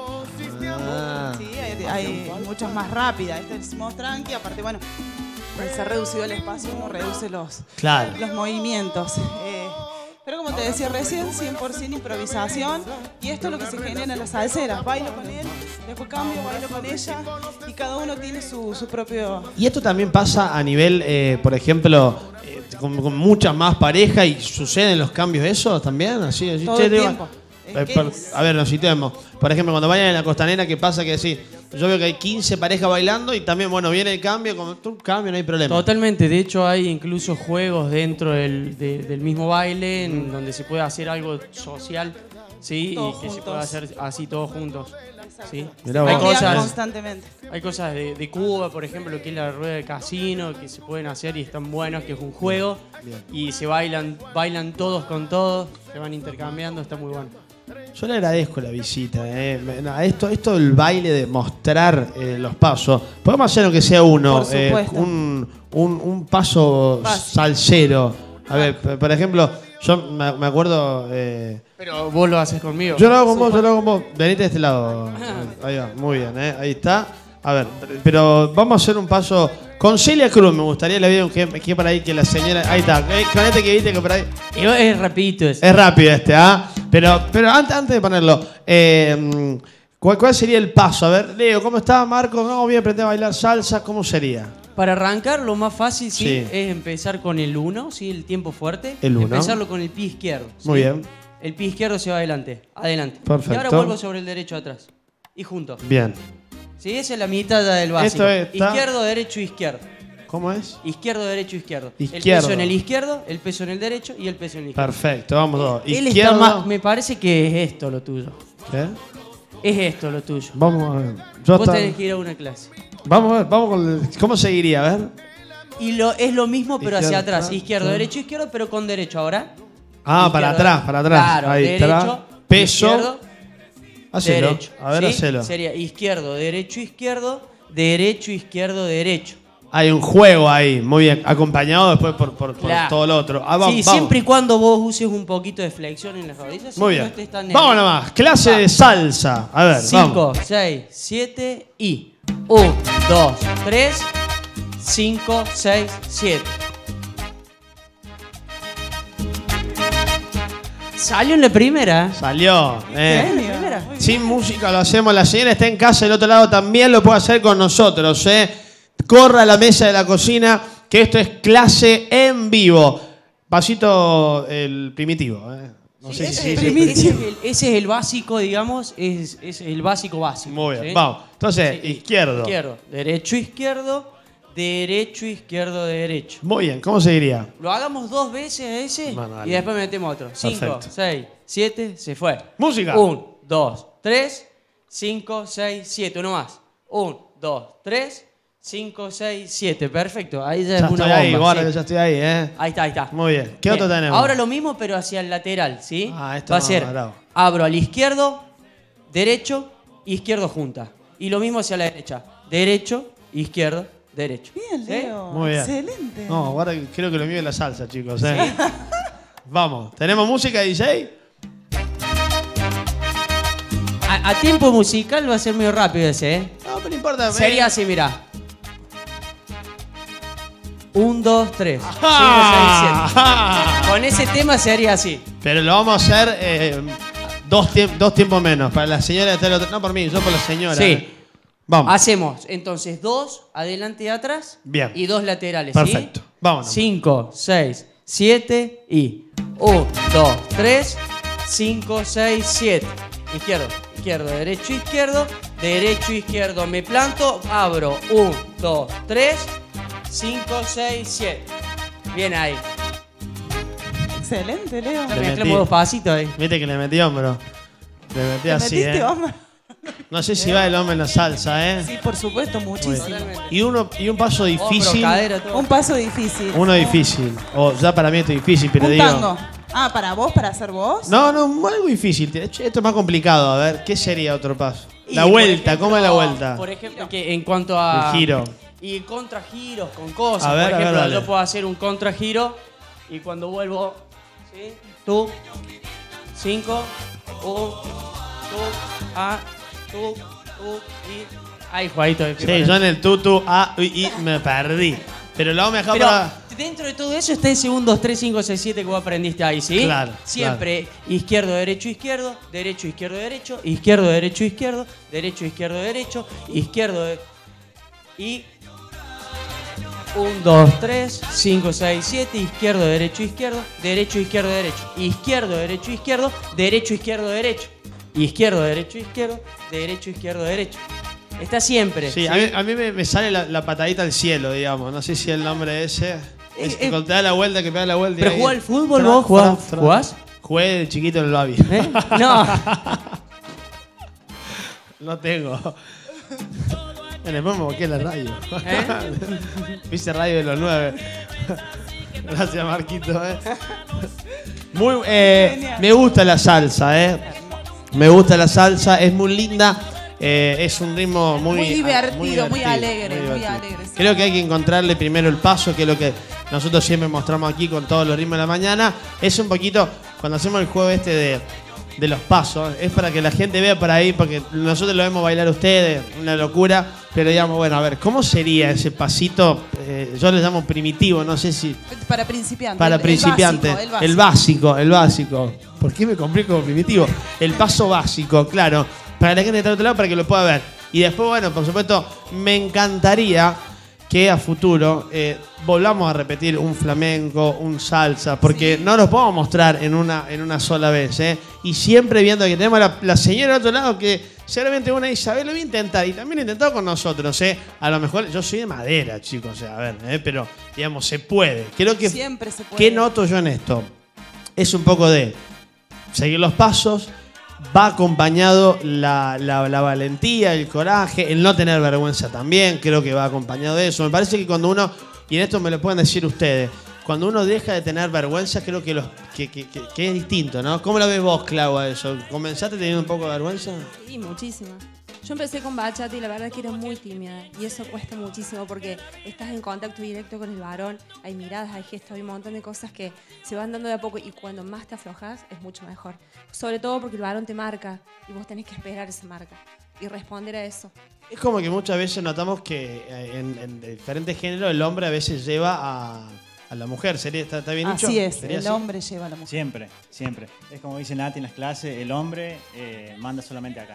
Ah, Sí, hay muchas más rápidas. Este es más tranqui, aparte, bueno, al ser reducido el espacio uno reduce los claro. movimientos. Pero como te decía recién, 100% improvisación. Y esto es lo que se genera en las salseras. Bailo con él, después cambio, bailo con ella. Y cada uno tiene su propio... Y esto también pasa a nivel, por ejemplo, con muchas más parejas y suceden los cambios esos también, así. Todo che, el digo, tiempo. a ver, nos situemos. Por ejemplo, cuando vayan en la costanera, ¿qué pasa? Que sí, yo veo que hay 15 parejas bailando y también, bueno, viene el cambio, como tú cambio, no hay problema. Totalmente, de hecho hay incluso juegos dentro del mismo baile en donde se puede hacer algo social, ¿sí? Todos y que se juntos. pueda hacer así todos juntos. ¿Sí? Mirá Hay vos. Cambian cosas, constantemente. hay cosas de Cuba, por ejemplo, que es la rueda de casino, que se pueden hacer y están buenas, que es un juego. Y se bailan todos con todos, se van intercambiando, está muy bueno. Yo le agradezco la visita. Esto del baile, de mostrar los pasos. Podemos hacer aunque sea uno, Por supuesto. un paso salsero. A ver, por ejemplo, yo me acuerdo... Pero vos lo haces conmigo. yo lo hago con vos, yo lo hago con vos. Venite de este lado. Ahí va, muy bien, ahí está. A ver, pero vamos a hacer un paso con Celia Cruz. Me gustaría le video que por ahí que la señora... Ahí está, con este que viste que por ahí... Y es rapidito eso. Es rápido ¿ah? Pero antes de ponerlo, ¿cuál sería el paso? A ver, Leo, ¿cómo está Marco? No, voy a aprender a bailar salsa, ¿cómo sería? Para arrancar, lo más fácil Sí. es empezar con el 1, ¿sí? El tiempo fuerte. El 1. Empezarlo con el pie izquierdo. ¿sí? Muy bien. El pie izquierdo se va adelante. Perfecto. Y ahora vuelvo sobre el derecho atrás. Y juntos. Bien. ¿Sí? Esa es la mitad del básico. Esto está- Izquierdo, derecho, izquierdo. ¿Cómo es? Izquierdo, derecho, izquierdo. El Izquierdo. peso en el izquierdo, el peso en el derecho y el peso en el izquierdo. Perfecto, vamos todos. Él Izquierdo. está más, me parece que es esto lo tuyo. ¿Qué? Es esto lo tuyo. Vamos a ver. Yo Vos está- tenés que ir a una clase. Vamos a ver, vamos con ¿cómo seguiría? A ver. Y es lo mismo, pero hacia Izquierdo, atrás. atrás, Izquierdo, sí. derecho, izquierdo, pero con derecho. Ahora. Ah, para Izquierdo, atrás. Claro, Ahí derecho, está. Peso. izquierdo, Hacelo. derecho. A ver, ¿sí? hacelo. Sería izquierdo, derecho, izquierdo, derecho. Hay un juego ahí, muy bien. Acompañado después por Claro. todo lo otro. Ah, vamos, Sí, vamos. siempre y cuando vos uses un poquito de flexión en las rodillas. Muy si no bien. estés tan Vamos nervioso. nomás. Clase de salsa. A ver, 5, vamos. 6, 7 y 1, 2, 3, 5, 6, 7. Salió en la primera. Salió. En la primera. Sin música lo hacemos. La señora está en casa del otro lado, también lo puede hacer con nosotros. Corra a la mesa de la cocina, que esto es clase en vivo. Pasito el primitivo. No sé si Ese es el básico, digamos, es el básico. Muy bien, ¿sí? vamos. Entonces, Sí. izquierdo. Izquierdo, derecho, izquierdo, derecho. Muy bien, ¿cómo seguiría? Lo hagamos 2 veces a ese Bueno, dale. y después metemos otro. 5, Perfecto. 6, 7, se fue. Música. 1, 2, 3, 5, 6, 7. Uno más. 1, 2, 3, 5, 6, 7. Perfecto. Ahí ya Ya es una estoy ahí, bomba. guarda sí. que ya estoy ahí, Ahí está. Muy bien. ¿Qué Bien. otro tenemos? Ahora lo mismo, pero hacia el lateral, ¿sí? Ah, esto va a no, ser, bravo. abro al izquierdo, derecho, izquierdo junta. Y lo mismo hacia la derecha. Derecho, izquierdo, derecho. Bien, ¿Sí? Leo. Muy bien. Excelente. No, guarda que creo que lo mío es la salsa, chicos. Vamos, ¿tenemos música, DJ? A tiempo musical va a ser muy rápido ese, ¿eh? No, pero no importa. Sería así, mirá. 1, 2, 3, 5, 6, 7. Ah, Con ese tema sería así. pero lo vamos a hacer dos tiempos menos. Para la señora está el otro. No por mí, yo por la señora. Sí. Vamos. Hacemos entonces 2 adelante y atrás. Bien. Y 2 laterales. Perfecto. Vámonos. 5, 6, 7 y 1, 2, 3, 5, 6, 7. Izquierdo, derecho, izquierdo. Me planto, abro. 1, 2, 3, 5, 6, 7. Bien ahí. Excelente, Leo. Le Mezclamos metí. 2 pasitos ahí. Viste que le metí hombro. Le metí ¿Te así, metiste, hombre? No sé si va el hombre en la salsa, Sí, por supuesto, muchísimo. Y un paso difícil. Hombro, cadera, todo. Un paso difícil. Uno difícil. O ya para mí esto es difícil, pero Un digo. tango. Ah, ¿para vos? ¿Para hacer vos? No, algo difícil. Esto es más complicado. A ver, ¿qué sería otro paso? Y, La por vuelta, ejemplo, ¿cómo es la vuelta? Por ejemplo, que en cuanto a... El giro. Y contragiros con cosas. A ver, por a ver, ejemplo, dale. yo puedo hacer un contragiro y cuando vuelvo, ¿sí? Tú, 5, tú, y... Ahí, jueguito. Sí, yo en el tutu, me perdí. Pero lo hago mejor Pero para. dentro de todo eso está ese 1, 2, 3, 5, 6, 7 que vos aprendiste ahí, ¿sí? Claro, Siempre izquierdo, derecho, izquierdo, derecho, izquierdo, derecho, izquierdo, derecho, izquierdo, derecho, izquierdo, derecho, izquierdo, y 1, 2, 3, 5, 6, 7, izquierdo, derecho, izquierdo, derecho, izquierdo, derecho, izquierdo, derecho, izquierdo, derecho, izquierdo, derecho, izquierdo, derecho, izquierdo, derecho, izquierdo, derecho. Está siempre. Sí, a mí me sale la patadita al cielo, digamos. No sé si el nombre ese. Es que cuando te da la vuelta, que pega la vuelta. y Pero ahí- jugás al fútbol, Tra- vos jugás. tra- tra- ¿Jugás? Jugué de chiquito en el Babi. ¿Eh? No. No tengo. Después me boqué la radio. Hice radio de los 9. Gracias, Marquito. Me gusta la salsa, Me gusta la salsa, es muy linda. Es un ritmo Muy divertido, muy alegre, muy divertido. alegre, sí. Creo que hay que encontrarle primero el paso, que es lo que nosotros siempre mostramos aquí con todos los ritmos de la mañana. Es un poquito, cuando hacemos el juego este de los pasos, es para que la gente vea por ahí, porque nosotros lo vemos bailar a ustedes, una locura, pero digamos, bueno, a ver, ¿cómo sería ese pasito? Yo le llamo primitivo, no sé si... Para principiantes. Para el principiantes. básico. El básico. ¿Por qué me compré como primitivo? El paso básico, claro. Para la gente que está de otro lado, para que lo pueda ver. Y después, bueno, por supuesto, me encantaría que a futuro volvamos a repetir un flamenco, un salsa, porque no los podemos mostrar en una sola vez. Y siempre viendo que tenemos la señora de otro lado que seguramente una Isabel lo voy a intentar. Y también lo he intentado con nosotros. A lo mejor yo soy de madera, chicos. A ver, pero digamos, se puede. Creo que Siempre se puede. ¿qué noto yo en esto? Es un poco de seguir los pasos, va acompañado la valentía, el coraje, el no tener vergüenza también, creo que va acompañado de eso. Me parece que cuando uno, y en esto me lo pueden decir ustedes, cuando uno deja de tener vergüenza, creo que que es distinto, ¿no? ¿Cómo lo ves vos, Clau, a eso? ¿Comenzaste teniendo un poco de vergüenza? Sí, muchísima. Yo empecé con bachata y la verdad que era muy tímida. Y eso cuesta muchísimo porque estás en contacto directo con el varón. Hay miradas, hay gestos, hay un montón de cosas que se van dando de a poco. Y cuando más te aflojas es mucho mejor. Sobre todo porque el varón te marca y vos tenés que esperar esa marca y responder a eso. Es como que muchas veces notamos que en diferentes géneros el hombre a veces lleva a la mujer. ¿Está bien dicho? Así es, ¿Sería el así? hombre lleva a la mujer. Siempre, siempre. Es como dice Nati en las clases, el hombre manda solamente acá.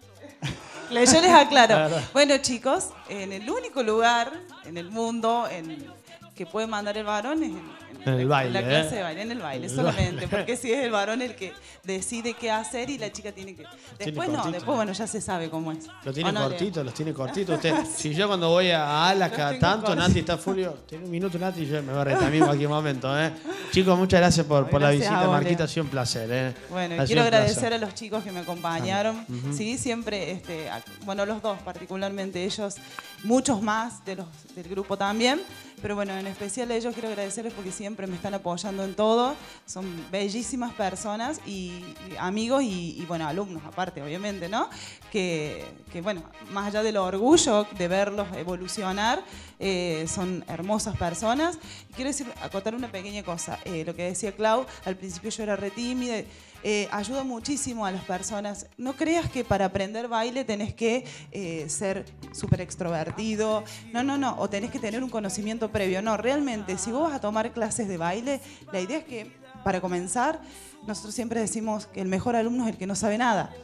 Yo les aclaro. Bueno, chicos, en el único lugar en el mundo que puede mandar el varón es En el baile, la clase de baile, en el baile En el solamente. baile. Porque si es el varón el que decide qué hacer y la chica tiene que... Después no, cortito. después bueno, ya se sabe cómo es. Lo tiene ¿O no, Leo? cortito, los tiene cortitos. Usted, si yo cuando voy a Alas cada tengo tanto, cortitos. Nati está Fulvio, tiene un minuto Nati y yo me voy a reír también en cualquier momento. Chicos, muchas gracias por la Gracias a visita, vos, Marquita, Leo. ha sido un placer. Bueno, Ha sido quiero un agradecer placer. a los chicos que me acompañaron. Sí, siempre, bueno, los dos particularmente, ellos, muchos más del grupo también. Pero bueno, en especial a ellos quiero agradecerles porque siempre me están apoyando en todo. Son bellísimas personas y amigos y bueno, alumnos aparte, obviamente, ¿no? Que bueno, más allá del orgullo de verlos evolucionar, son hermosas personas. Y quiero acotar una pequeña cosa. Lo que decía Clau, al principio yo era re tímida. Ayuda muchísimo a las personas. No creas que para aprender baile tenés que ser súper extrovertido. No. O tenés que tener un conocimiento previo. No, realmente, si vos vas a tomar clases de baile, la idea es que, para comenzar, nosotros siempre decimos que el mejor alumno es el que no sabe nada.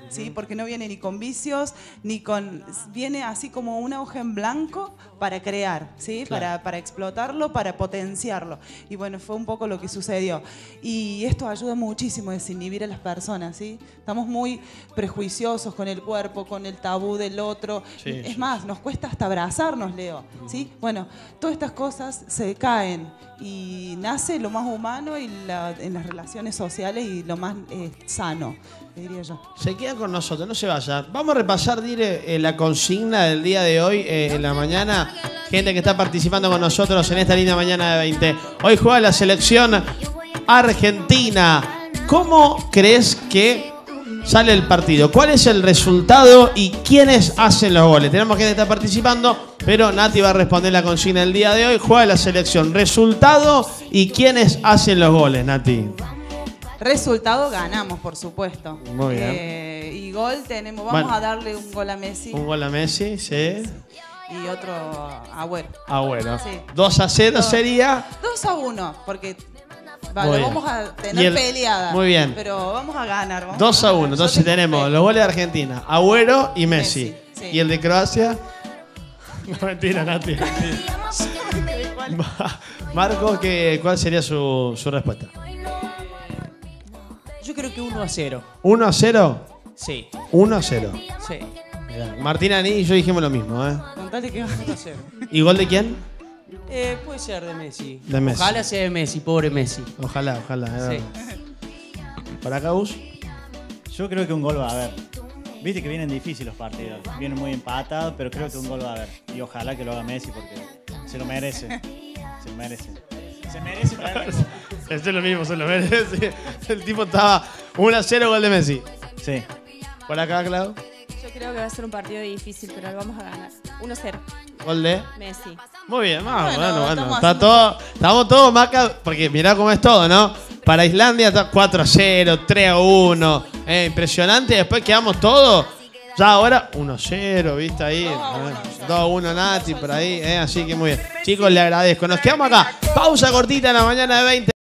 ¿sí? Porque no viene ni con vicios, ni con... Viene así como una hoja en blanco para crear, ¿sí? Claro. Para explotarlo, para potenciarlo. Y bueno, fue un poco lo que sucedió. Y esto ayuda muchísimo a desinhibir a las personas, ¿sí? Estamos muy prejuiciosos con el cuerpo, con el tabú del otro. Sí, Es sí. más, nos cuesta hasta abrazarnos, Leo, ¿sí? Bueno, todas estas cosas se caen y nace lo más humano y en las relaciones sociales y lo más sano, diría yo. Se queda con nosotros, no se vaya. Vamos a repasar, Dire, la consigna del día de hoy en la mañana. Gente que está participando con nosotros en esta linda mañana de 20. Hoy juega la selección argentina. ¿Cómo crees que sale el partido? ¿Cuál es el resultado y quiénes hacen los goles? Tenemos gente que está participando, pero Nati va a responder la consigna del día de hoy. Juega la selección. Resultado y quiénes hacen los goles, Nati. Resultado, ganamos, por supuesto. Muy bien. Y gol tenemos, vamos Bueno. a darle un gol a Messi Un gol a Messi, sí. y otro a Agüero. Ah, bueno. Sí. 2-0 sería. 2-1, porque Muy vale, bien. vamos a Y tener el- peleada. muy bien. Pero vamos a ganar. vamos 2-1. a ganar. Entonces Yo tengo tenemos fe. los goles de Argentina, Agüero y Messi. Messi, sí. ¿Y el de Croacia? No, mentira, Nati. Marco, ¿cuál sería su respuesta? Yo creo que 1-0. 1-0. Sí, 1-0. sí. Mirá, Martín Aní y yo dijimos lo mismo, ¿eh? Contale que 1-0. ¿Y gol de quién? Puede ser de Messi. De Messi. Ojalá sea de Messi, pobre Messi. Ojalá. Sí. ¿Para acá, Gus? Yo creo que un gol va a haber. Viste que vienen difíciles los partidos. Vienen muy empatados, pero creo que un gol va a haber. Y ojalá que lo haga Messi porque se lo merece. Se lo merece. Se merece traer. Es lo mismo, se lo merece. El tipo estaba 1-0, gol de Messi. Sí. ¿Por acá, Clau? Yo creo que va a ser un partido difícil, pero lo vamos a ganar. 1-0, Gol de... Messi. Muy bien, vamos, Bueno, bueno. estamos Está haciendo- todo, estamos todos Maca, porque mirá cómo es todo, ¿no? Para Islandia está 4-0, 3-1, impresionante. Después quedamos todos, ya ahora 1-0, ¿viste ahí? 2-1 Nati por ahí, así que muy bien. Chicos, le agradezco. Nos quedamos acá. Pausa cortita en la mañana de 20.